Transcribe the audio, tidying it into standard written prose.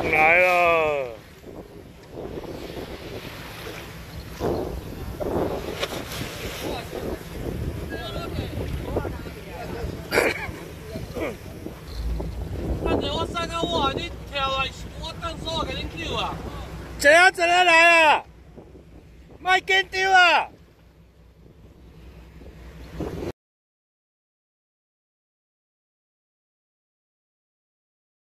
来了。 反正我送到我，你跳来，我当手给恁救啊！ 坐啊，坐啊来啊！莫紧张啊！